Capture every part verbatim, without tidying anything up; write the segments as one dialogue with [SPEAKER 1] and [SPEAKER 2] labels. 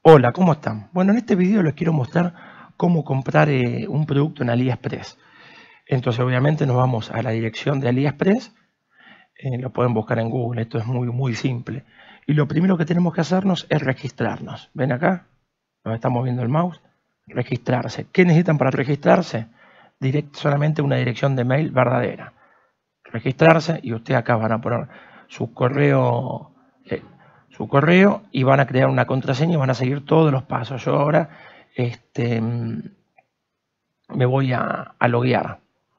[SPEAKER 1] Hola, ¿cómo están? Bueno, en este video les quiero mostrar cómo comprar eh, un producto en AliExpress. Entonces, obviamente nos vamos a la dirección de AliExpress, eh, lo pueden buscar en Google, esto es muy, muy simple. Y lo primero que tenemos que hacernos es registrarnos. ¿Ven acá? Donde está moviendo el mouse. Registrarse. ¿Qué necesitan para registrarse? Direct, solamente una dirección de mail verdadera. Registrarse y ustedes acá van a poner su correo... Eh, su correo y van a crear una contraseña y van a seguir todos los pasos. Yo ahora este, me voy a, a loguear.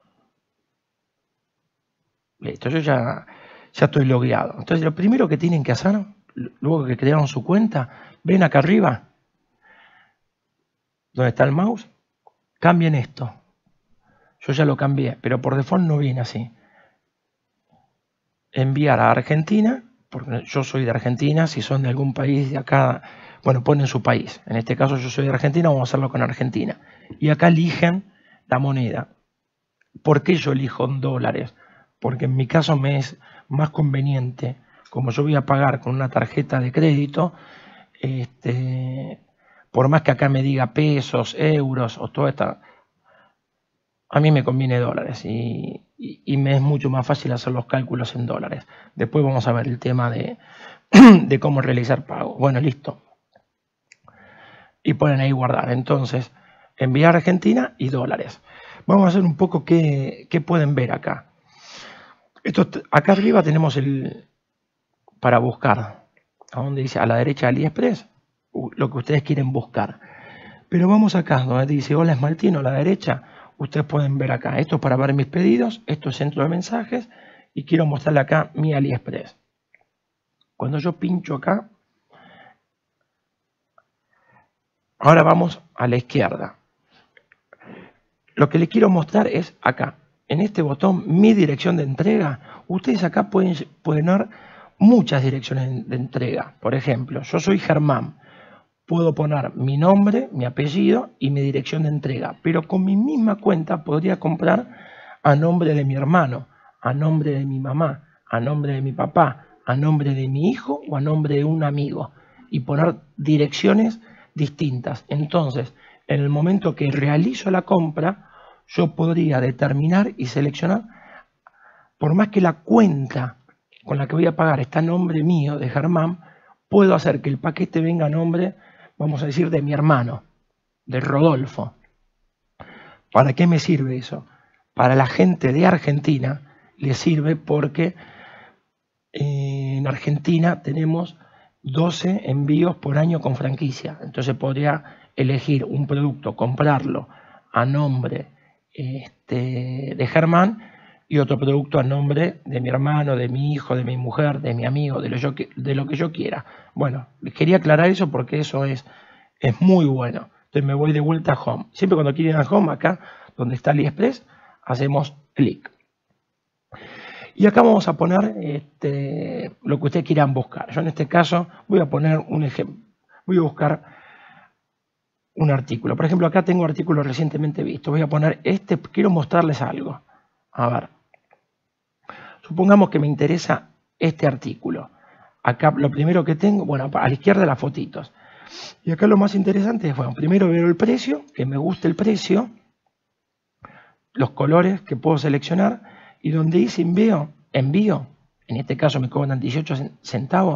[SPEAKER 1] Listo, yo ya, ya estoy logueado. Entonces lo primero que tienen que hacer, luego que crearon su cuenta, ven acá arriba, donde está el mouse, cambien esto. Yo ya lo cambié, pero por default no viene así. Enviar a Argentina, porque yo soy de Argentina, si son de algún país de acá, bueno, ponen su país. En este caso yo soy de Argentina, vamos a hacerlo con Argentina. Y acá eligen la moneda. ¿Por qué yo elijo en dólares? Porque en mi caso me es más conveniente, como yo voy a pagar con una tarjeta de crédito, este, por más que acá me diga pesos, euros o todo esto, a mí me conviene dólares y, y, y me es mucho más fácil hacer los cálculos en dólares. Después vamos a ver el tema de, de cómo realizar pago. Bueno, listo. Y ponen ahí guardar. Entonces, enviar a Argentina y dólares. Vamos a hacer un poco qué, qué pueden ver acá. Esto, acá arriba tenemos el para buscar. A donde dice a la derecha AliExpress, lo que ustedes quieren buscar. Pero vamos acá, donde dice hola Esmaltino, a la derecha. Ustedes pueden ver acá, esto es para ver mis pedidos, esto es centro de mensajes y quiero mostrarle acá mi AliExpress. Cuando yo pincho acá, ahora vamos a la izquierda. Lo que les quiero mostrar es acá, en este botón, mi dirección de entrega. Ustedes acá pueden poner muchas direcciones de entrega. Por ejemplo, yo soy Germán. Puedo poner mi nombre, mi apellido y mi dirección de entrega. Pero con mi misma cuenta podría comprar a nombre de mi hermano, a nombre de mi mamá, a nombre de mi papá, a nombre de mi hijo o a nombre de un amigo. Y poner direcciones distintas. Entonces, en el momento que realizo la compra, yo podría determinar y seleccionar, por más que la cuenta con la que voy a pagar está a nombre mío de Germán, puedo hacer que el paquete venga a nombre, vamos a decir, de mi hermano, de Rodolfo. ¿Para qué me sirve eso? Para la gente de Argentina le sirve porque en Argentina tenemos doce envíos por año con franquicia. Entonces podría elegir un producto, comprarlo a nombre este, de Germán y otro producto a nombre de mi hermano, de mi hijo, de mi mujer, de mi amigo, de lo, yo, de lo que yo quiera. Bueno, les quería aclarar eso porque eso es, es muy bueno. Entonces me voy de vuelta a Home. Siempre cuando quieren a Home, acá donde está AliExpress, hacemos clic. Y acá vamos a poner este, lo que ustedes quieran buscar. Yo en este caso voy a poner un ejemplo. Voy a buscar un artículo. Por ejemplo, acá tengo artículos recientemente vistos. Voy a poner este, quiero mostrarles algo. A ver. Supongamos que me interesa este artículo. Acá lo primero que tengo, bueno, a la izquierda las fotitos. Y acá lo más interesante es, bueno, primero veo el precio, que me guste el precio, los colores que puedo seleccionar, y donde dice envío, envío, en este caso me cobran dieciocho centavos,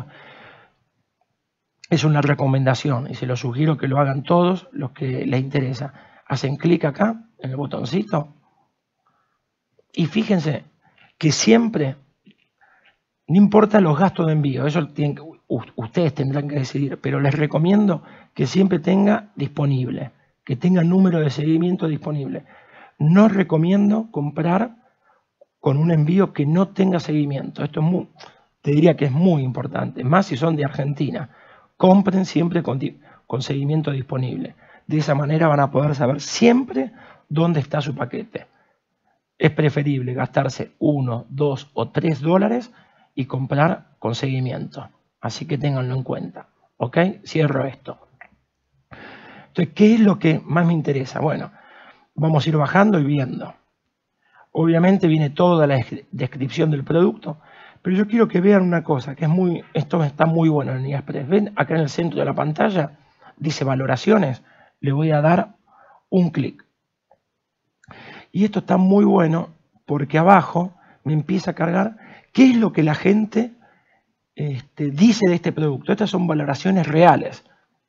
[SPEAKER 1] es una recomendación y se lo sugiero que lo hagan todos los que les interesa. Hacen clic acá, en el botoncito, y fíjense que siempre, no importa los gastos de envío, eso tienen, ustedes tendrán que decidir, pero les recomiendo que siempre tenga disponible, que tenga número de seguimiento disponible. No recomiendo comprar con un envío que no tenga seguimiento. Esto es muy, te diría que es muy importante, más si son de Argentina. Compren siempre con, con seguimiento disponible. De esa manera van a poder saber siempre dónde está su paquete. Es preferible gastarse uno, dos o tres dólares y comprar con seguimiento. Así que ténganlo en cuenta. ¿Ok? Cierro esto. Entonces, ¿qué es lo que más me interesa? Bueno, vamos a ir bajando y viendo. Obviamente viene toda la descripción del producto, pero yo quiero que vean una cosa, que es muy, esto está muy bueno en AliExpress. ¿Ven acá en el centro de la pantalla? dice valoraciones, le voy a dar un clic. Y esto está muy bueno porque abajo me empieza a cargar qué es lo que la gente este, dice de este producto. Estas son valoraciones reales.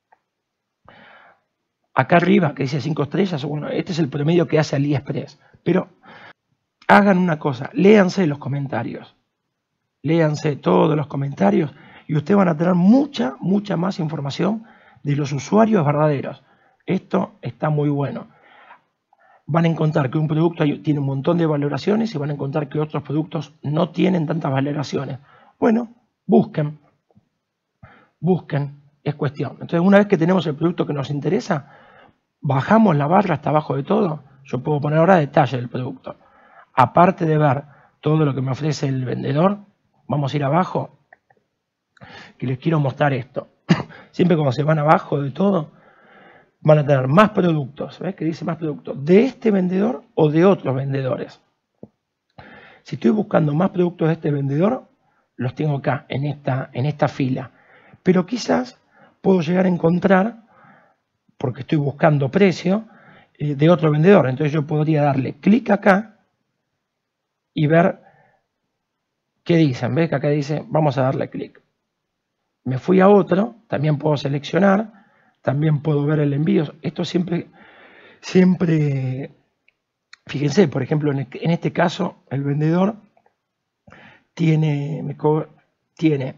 [SPEAKER 1] Acá arriba, que dice cinco estrellas, bueno, este es el promedio que hace AliExpress. Pero hagan una cosa, léanse los comentarios. Léanse todos los comentarios y ustedes van a tener mucha, mucha más información de los usuarios verdaderos. Esto está muy bueno. Van a encontrar que un producto tiene un montón de valoraciones y van a encontrar que otros productos no tienen tantas valoraciones. Bueno, busquen. Busquen, es cuestión. Entonces, una vez que tenemos el producto que nos interesa, bajamos la barra hasta abajo de todo. Yo puedo poner ahora detalle del producto. Aparte de ver todo lo que me ofrece el vendedor, vamos a ir abajo, que les quiero mostrar esto. Siempre cuando se van abajo de todo, van a tener más productos. ¿Ves que dice más productos? ¿De este vendedor o de otros vendedores? Si estoy buscando más productos de este vendedor, los tengo acá, en esta, en esta fila. Pero quizás puedo llegar a encontrar, porque estoy buscando precio, eh, de otro vendedor. Entonces yo podría darle clic acá y ver qué dicen. ¿Ves que acá dice, vamos a darle clic? Me fui a otro, también puedo seleccionar, también puedo ver el envío. Esto siempre, siempre, fíjense, por ejemplo, en este caso, el vendedor tiene, me cobra, tiene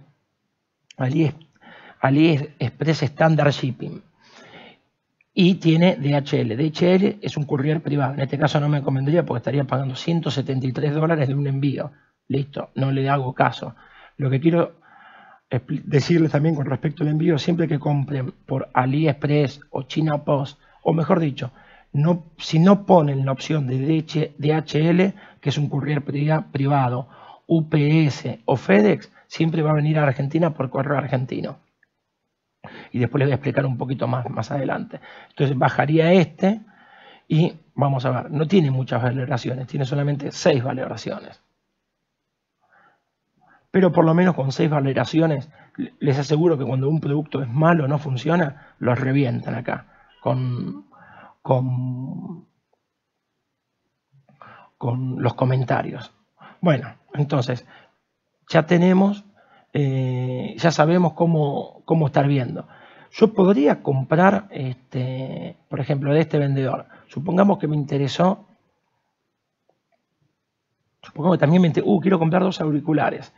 [SPEAKER 1] AliExpress Standard Shipping y tiene D H L. D H L es un courier privado. En este caso no me convendría porque estaría pagando ciento setenta y tres dólares de un envío. Listo, no le hago caso. Lo que quiero decirles también con respecto al envío, siempre que compren por AliExpress o China Post, o mejor dicho, no, si no ponen la opción de D H L, que es un courier privado, U P S o FedEx, siempre va a venir a Argentina por correo argentino. Y después les voy a explicar un poquito más, más adelante. Entonces bajaría este y vamos a ver, no tiene muchas valoraciones, tiene solamente seis valoraciones. Pero por lo menos con seis valoraciones, les aseguro que cuando un producto es malo o no funciona, los revientan acá con, con, con los comentarios. Bueno, entonces ya tenemos, eh, ya sabemos cómo, cómo estar viendo. Yo podría comprar, este, por ejemplo, de este vendedor. Supongamos que me interesó, supongamos que también me interesó, uh, quiero comprar dos auriculares.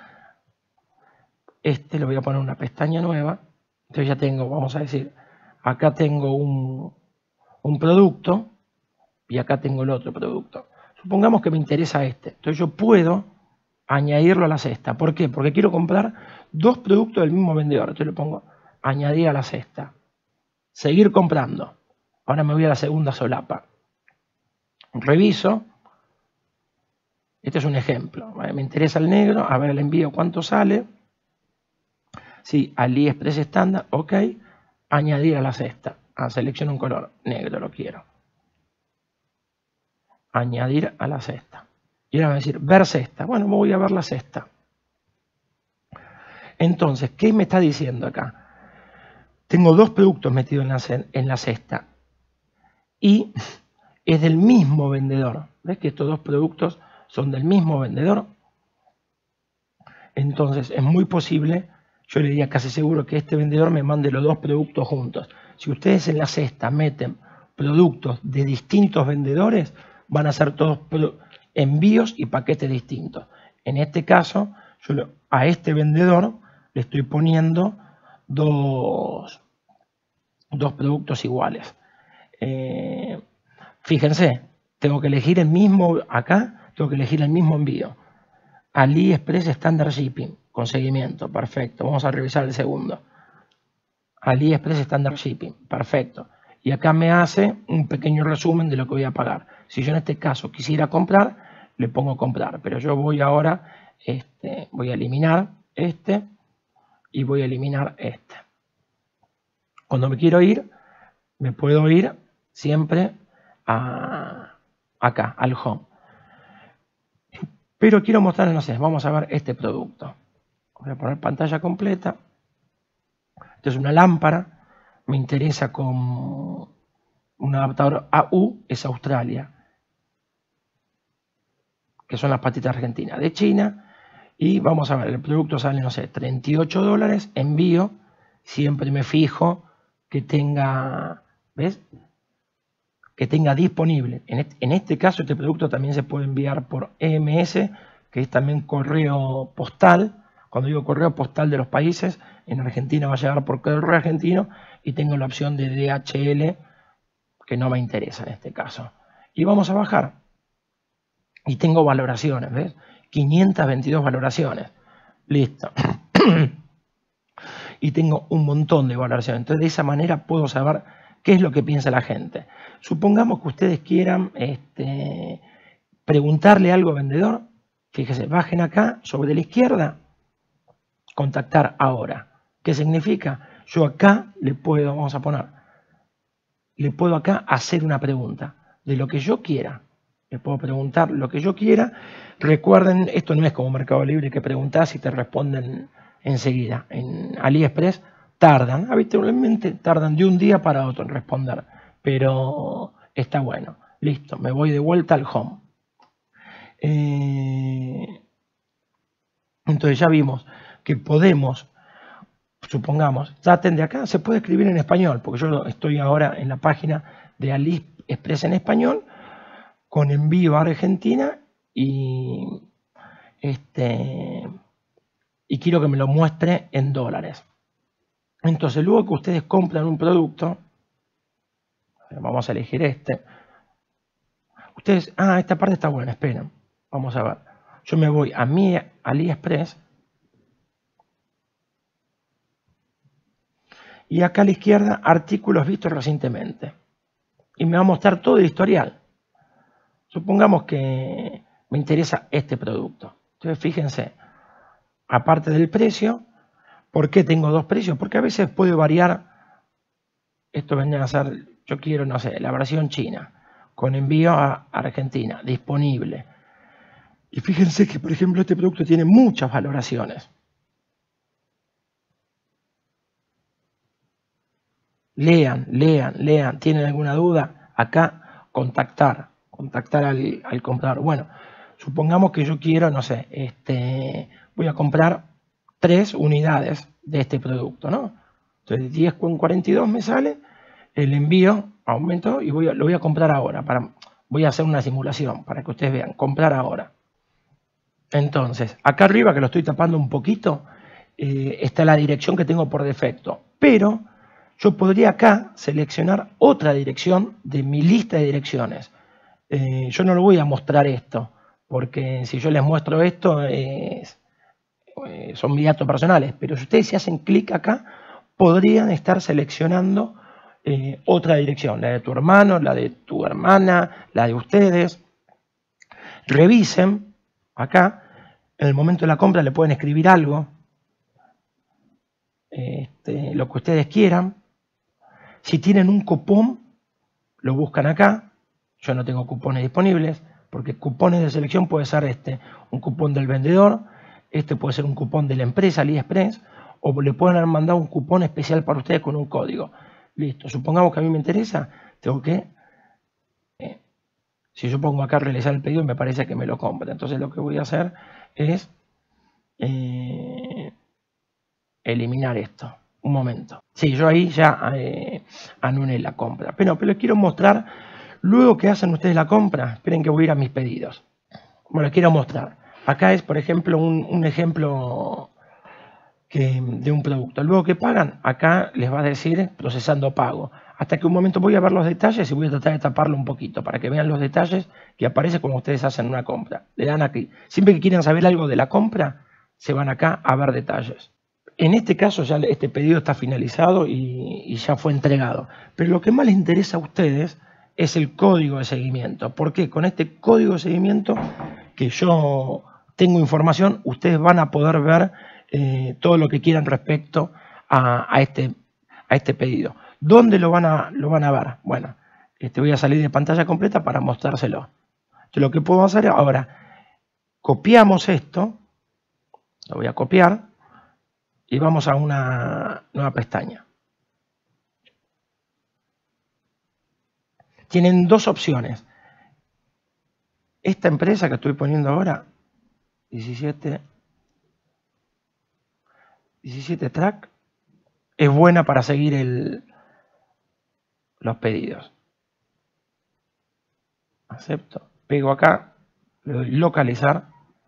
[SPEAKER 1] Este le voy a poner una pestaña nueva. Entonces ya tengo, vamos a decir, acá tengo un, un producto y acá tengo el otro producto. Supongamos que me interesa este. Entonces yo puedo añadirlo a la cesta. ¿Por qué? Porque quiero comprar dos productos del mismo vendedor. Entonces le pongo añadir a la cesta. Seguir comprando. Ahora me voy a la segunda solapa. Reviso. Este es un ejemplo. Me interesa el negro. A ver el envío cuánto sale. Sí, AliExpress estándar, ok, añadir a la cesta. Ah, selecciono un color, negro lo quiero. Añadir a la cesta. Y ahora va a decir, ver cesta. Bueno, me voy a ver la cesta. Entonces, ¿qué me está diciendo acá? Tengo dos productos metidos en la, en la cesta. Y es del mismo vendedor. ¿Ves que estos dos productos son del mismo vendedor? Entonces, es muy posible... Yo le diría casi seguro que este vendedor me mande los dos productos juntos. Si ustedes en la cesta meten productos de distintos vendedores, van a ser todos envíos y paquetes distintos. En este caso, yo a este vendedor le estoy poniendo dos, dos productos iguales. Eh, fíjense, tengo que elegir el mismo, acá tengo que elegir el mismo envío. AliExpress Standard Shipping, con seguimiento, perfecto. Vamos a revisar el segundo. AliExpress Standard Shipping, perfecto. Y acá me hace un pequeño resumen de lo que voy a pagar. Si yo en este caso quisiera comprar, le pongo comprar. Pero yo voy ahora, este, voy a eliminar este y voy a eliminar este. Cuando me quiero ir, me puedo ir siempre a, acá, al home. Pero quiero mostrar, no sé, vamos a ver este producto. Voy a poner pantalla completa. Esto es una lámpara. me interesa con un adaptador A U, es Australia, que son las patitas argentinas. De China, y vamos a ver, el producto sale, no sé, treinta y ocho dólares, envío, siempre me fijo que tenga, ¿ves? Que tenga disponible. En este, en este caso, este producto también se puede enviar por E M S, que es también correo postal. Cuando digo correo postal de los países, en Argentina va a llegar por correo argentino, y tengo la opción de D H L, que no me interesa en este caso. Y vamos a bajar. Y tengo valoraciones, ¿ves? quinientas veintidós valoraciones. Listo. Y tengo un montón de valoraciones. Entonces, de esa manera puedo saber qué es lo que piensa la gente. Supongamos que ustedes quieran este, preguntarle algo al vendedor. Fíjese, bajen acá, sobre la izquierda, contactar ahora. ¿Qué significa? Yo acá le puedo, vamos a poner, le puedo acá hacer una pregunta de lo que yo quiera. Le puedo preguntar lo que yo quiera. Recuerden, esto no es como Mercado Libre, que preguntás y te responden enseguida. En AliExpress tardan, habitualmente tardan de un día para otro en responder, pero está bueno. Listo, me voy de vuelta al home. Eh, entonces ya vimos que podemos, supongamos, traten de acá, se puede escribir en español, porque yo estoy ahora en la página de AliExpress en español, con envío a Argentina, y este y quiero que me lo muestre en dólares. Entonces, luego que ustedes compran un producto, vamos a elegir este. Ustedes, ah, esta parte está buena, esperen, vamos a ver. Yo me voy a mi AliExpress, y acá a la izquierda, artículos vistos recientemente. Y me va a mostrar todo el historial. Supongamos que me interesa este producto. Entonces, fíjense, aparte del precio, ¿por qué tengo dos precios? Porque a veces puede variar. Esto vendría a ser, yo quiero, no sé, la versión china, con envío a Argentina, disponible. Y fíjense que, por ejemplo, este producto tiene muchas valoraciones. Lean, lean, lean. ¿Tienen alguna duda? Acá, contactar, contactar al, al comprador. Bueno, supongamos que yo quiero, no sé, este, voy a comprar tres unidades de este producto, ¿no? Entonces, diez con cuarenta y dos me sale, el envío aumentó y voy a, lo voy a comprar ahora. Para, voy a hacer una simulación para que ustedes vean, comprar ahora. Entonces, acá arriba, que lo estoy tapando un poquito, eh, está la dirección que tengo por defecto, pero yo podría acá seleccionar otra dirección de mi lista de direcciones. Eh, yo no lo voy a mostrar esto, porque si yo les muestro esto, es, eh, son mis datos personales. Pero si ustedes se hacen clic acá, podrían estar seleccionando eh, otra dirección, la de tu hermano, la de tu hermana, la de ustedes. Revisen acá, en el momento de la compra le pueden escribir algo, este, lo que ustedes quieran. Si tienen un cupón, lo buscan acá. Yo no tengo cupones disponibles, porque cupones de selección puede ser este, un cupón del vendedor, este puede ser un cupón de la empresa AliExpress, o le pueden haber mandado un cupón especial para ustedes con un código. Listo, supongamos que a mí me interesa, tengo que, eh, si yo pongo acá realizar el pedido, me parece que me lo compra. Entonces lo que voy a hacer es eh, eliminar esto. Un momento. Sí, yo ahí ya eh, anulé la compra. Pero, pero les quiero mostrar, luego que hacen ustedes la compra, esperen que voy a ir a mis pedidos. Bueno, les quiero mostrar. Acá es, por ejemplo, un, un ejemplo que, de un producto. Luego que pagan, acá les va a decir procesando pago. Hasta que un momento voy a ver los detalles y voy a tratar de taparlo un poquito para que vean los detalles que aparecen cuando ustedes hacen una compra. Le dan aquí. Siempre que quieran saber algo de la compra, se van acá a ver detalles. En este caso ya este pedido está finalizado y, y ya fue entregado. Pero lo que más les interesa a ustedes es el código de seguimiento. ¿Por qué? Con este código de seguimiento que yo tengo información, ustedes van a poder ver eh, todo lo que quieran respecto a, a, este, a este pedido. ¿Dónde lo van a, lo van a ver? Bueno, este, voy a salir de pantalla completa para mostrárselo. Entonces, lo que puedo hacer ahora, copiamos esto, lo voy a copiar, y vamos a una nueva pestaña. tienen dos opciones. Esta empresa que estoy poniendo ahora, diecisiete, diecisiete Track, es buena para seguir el, los pedidos. Acepto, pego acá, le doy localizar,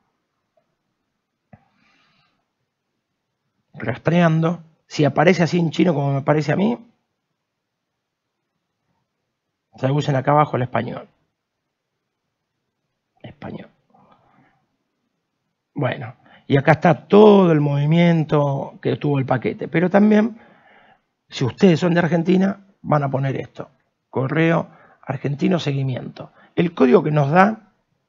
[SPEAKER 1] rastreando. Si aparece así en chino como me parece a mí, se usen acá abajo el español. Español. Bueno, y acá está todo el movimiento que tuvo el paquete. Pero también, si ustedes son de Argentina, van a poner esto. Correo argentino seguimiento. El código que nos da,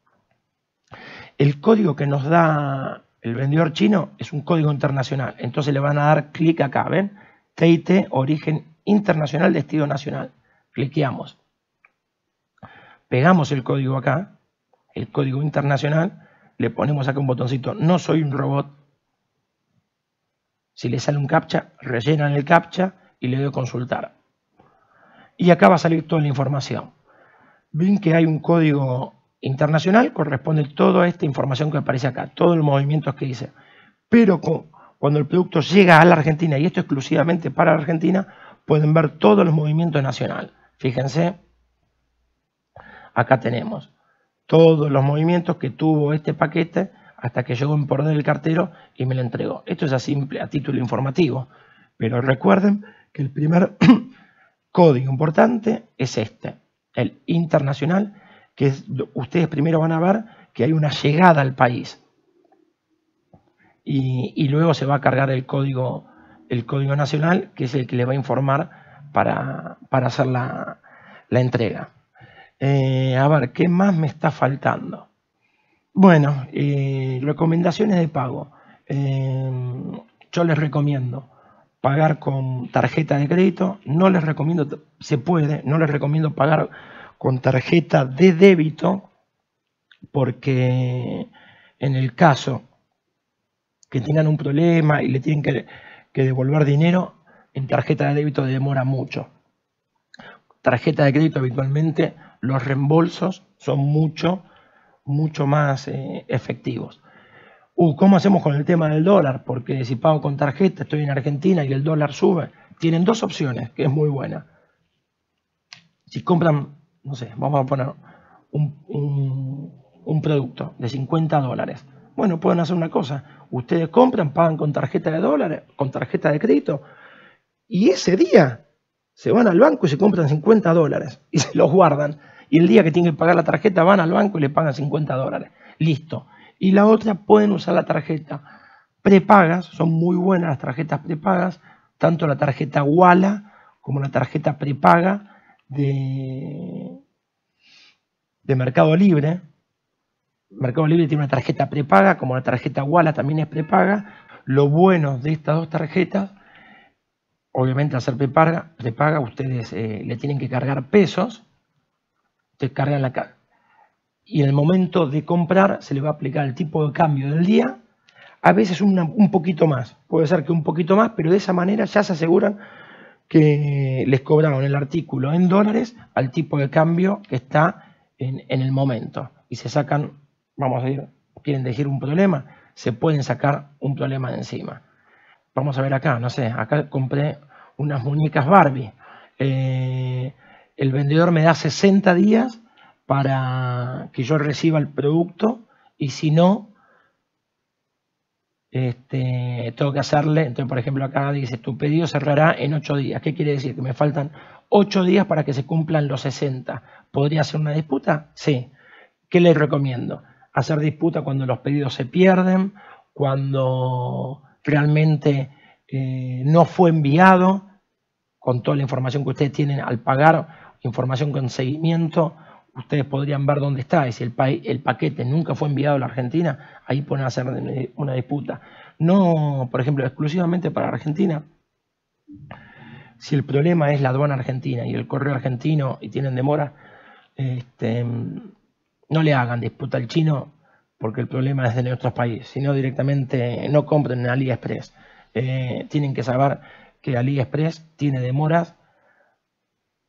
[SPEAKER 1] el código que nos da el vendedor chino es un código internacional. Entonces le van a dar clic acá, ¿ven? T I T, origen internacional, destino nacional. Cliqueamos. Pegamos el código acá, el código internacional, le ponemos acá un botoncito, no soy un robot. Si le sale un captcha, rellenan el captcha y le doy a consultar. Y acá va a salir toda la información. Ven que hay un código internacional, corresponde toda esta información que aparece acá, todos los movimientos que hice. Pero cuando el producto llega a la Argentina, y esto exclusivamente para la Argentina, pueden ver todos los movimientos nacionales. Fíjense, acá tenemos todos los movimientos que tuvo este paquete hasta que llegó en poder del cartero y me lo entregó. Esto es a simple, a título informativo. Pero recuerden que el primer código importante es este, el internacional, que es, ustedes primero van a ver que hay una llegada al país. Y, y luego se va a cargar el código, el código nacional, que es el que le va a informar para, para hacer la, la entrega. Eh, a ver, ¿qué más me está faltando? Bueno, eh, recomendaciones de pago. Eh, yo les recomiendo pagar con tarjeta de crédito. No les recomiendo, se puede, no les recomiendo pagar con tarjeta de débito, porque en el caso que tengan un problema y le tienen que, que devolver dinero, en tarjeta de débito demora mucho. Tarjeta de crédito habitualmente los reembolsos son mucho, mucho más eh, efectivos. Uh, ¿Cómo hacemos con el tema del dólar? Porque si pago con tarjeta, estoy en Argentina y el dólar sube. Tienen dos opciones, que es muy buena. Si compran, no sé, vamos a poner un, un, un producto de cincuenta dólares. Bueno, pueden hacer una cosa. Ustedes compran, pagan con tarjeta de dólares, con tarjeta de crédito, y ese día se van al banco y se compran cincuenta dólares y se los guardan. Y el día que tienen que pagar la tarjeta van al banco y le pagan cincuenta dólares. Listo. Y la otra, pueden usar la tarjeta prepagas. Son muy buenas las tarjetas prepagas. Tanto la tarjeta Walla como la tarjeta prepaga de, de Mercado Libre. Mercado Libre tiene una tarjeta prepaga, como la tarjeta Walla también es prepaga. Lo bueno de estas dos tarjetas, obviamente al ser prepaga, prepaga ustedes eh, le tienen que cargar pesos. Ustedes cargan la carga. Y en el momento de comprar se le va a aplicar el tipo de cambio del día. A veces una, un poquito más. Puede ser que un poquito más, pero de esa manera ya se aseguran que les cobraron el artículo en dólares al tipo de cambio que está en, en el momento. Y se sacan, vamos a decir, quieren decir un problema, se pueden sacar un problema de encima. Vamos a ver acá, no sé, acá compré unas muñecas Barbie. Eh, el vendedor me da sesenta días para que yo reciba el producto, y si no, este, tengo que hacerle, entonces por ejemplo acá dice, tu pedido cerrará en ocho días. ¿Qué quiere decir? Que me faltan ocho días para que se cumplan los sesenta. ¿Podría hacer una disputa? Sí. ¿Qué les recomiendo? Hacer disputa cuando los pedidos se pierden, cuando realmente eh, no fue enviado, con toda la información que ustedes tienen al pagar, información con seguimiento, ustedes podrían ver dónde está. Y si el, pa el paquete nunca fue enviado a la Argentina, ahí pueden hacer una disputa. No, por ejemplo, exclusivamente para Argentina. Si el problema es la aduana argentina y el correo argentino y tienen demora, este, no le hagan disputa al chino, porque el problema es de nuestros países. Sino directamente no compren en AliExpress. Eh, tienen que saber que AliExpress tiene demoras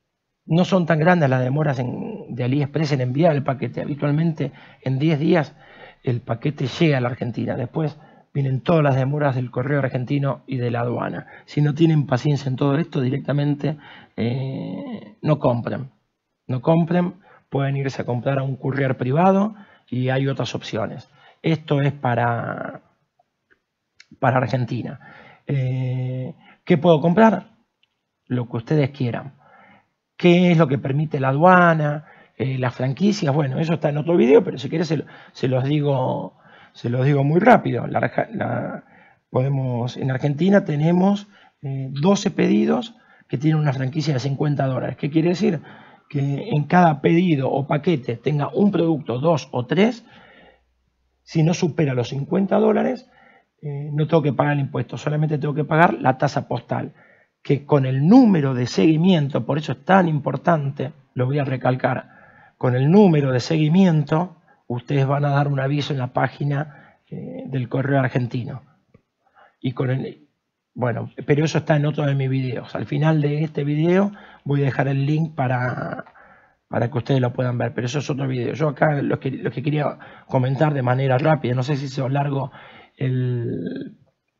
[SPEAKER 1] no son tan grandes las demoras en, de AliExpress en enviar el paquete. Habitualmente en diez días el paquete llega a la Argentina. Después vienen todas las demoras del correo argentino y de la aduana. Si no tienen paciencia en todo esto, directamente eh, no compren. No compren, pueden irse a comprar a un courier privado y hay otras opciones. Esto es para, para Argentina. Eh, ¿Qué puedo comprar? Lo que ustedes quieran. ¿Qué es lo que permite la aduana? Eh, las franquicias, bueno, eso está en otro video, pero si quieres se, se los digo, se los digo muy rápido. La, la, podemos, en Argentina tenemos eh, doce pedidos que tienen una franquicia de cincuenta dólares. ¿Qué quiere decir? Que en cada pedido o paquete tenga un producto, dos o tres, si no supera los cincuenta dólares, eh, no tengo que pagar el impuesto, solamente tengo que pagar la tasa postal, que con el número de seguimiento, por eso es tan importante, lo voy a recalcar, con el número de seguimiento, ustedes van a dar un aviso en la página eh, del correo argentino. Y con el, bueno, pero eso está en otro de mis videos. Al final de este video voy a dejar el link para, para que ustedes lo puedan ver, pero eso es otro video. Yo acá lo que, lo que quería comentar de manera rápida, no sé si se os largo el,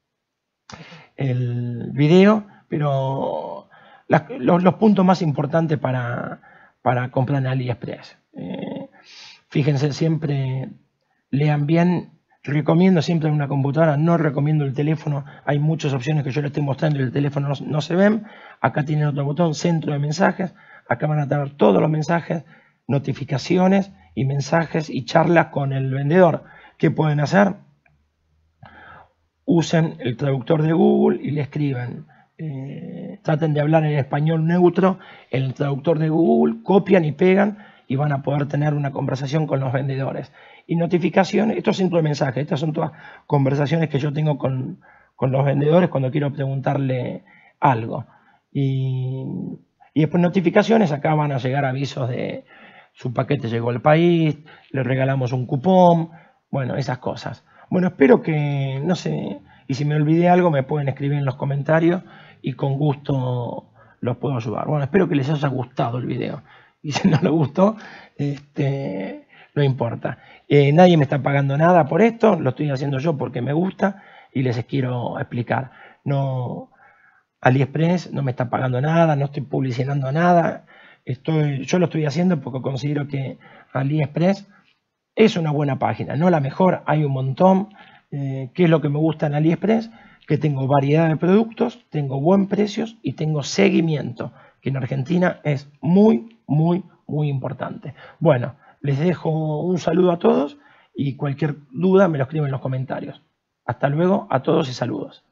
[SPEAKER 1] el video, pero las, los, los puntos más importantes para, para comprar en AliExpress. Eh, fíjense siempre, lean bien. Recomiendo siempre una computadora, no recomiendo el teléfono. Hay muchas opciones que yo les estoy mostrando y el teléfono no, no se ven. Acá tienen otro botón, centro de mensajes. Acá van a tener todos los mensajes, notificaciones y mensajes y charlas con el vendedor. ¿Qué pueden hacer? Usen el traductor de Google y le escriben. Eh, traten de hablar en español neutro en el traductor de Google, copian y pegan y van a poder tener una conversación con los vendedores. Y notificaciones, esto es centro de mensajes, estas son todas conversaciones que yo tengo con, con los vendedores cuando quiero preguntarle algo. Y, y después notificaciones, acá van a llegar avisos de su paquete llegó al país, le regalamos un cupón, bueno, esas cosas. Bueno, espero que, no sé, y si me olvidé algo me pueden escribir en los comentarios y con gusto los puedo ayudar. Bueno, espero que les haya gustado el video. Y si no les gustó, este, no importa. Eh, nadie me está pagando nada por esto, lo estoy haciendo yo porque me gusta y les quiero explicar. No, AliExpress no me está pagando nada, no estoy publicitando nada. Estoy, yo lo estoy haciendo porque considero que AliExpress es una buena página, no la mejor, hay un montón. Eh, ¿Qué es lo que me gusta en AliExpress? Que tengo variedad de productos, tengo buen precios y tengo seguimiento, que en Argentina es muy, muy, muy importante. Bueno, les dejo un saludo a todos y cualquier duda me lo escriben en los comentarios. Hasta luego a todos y saludos.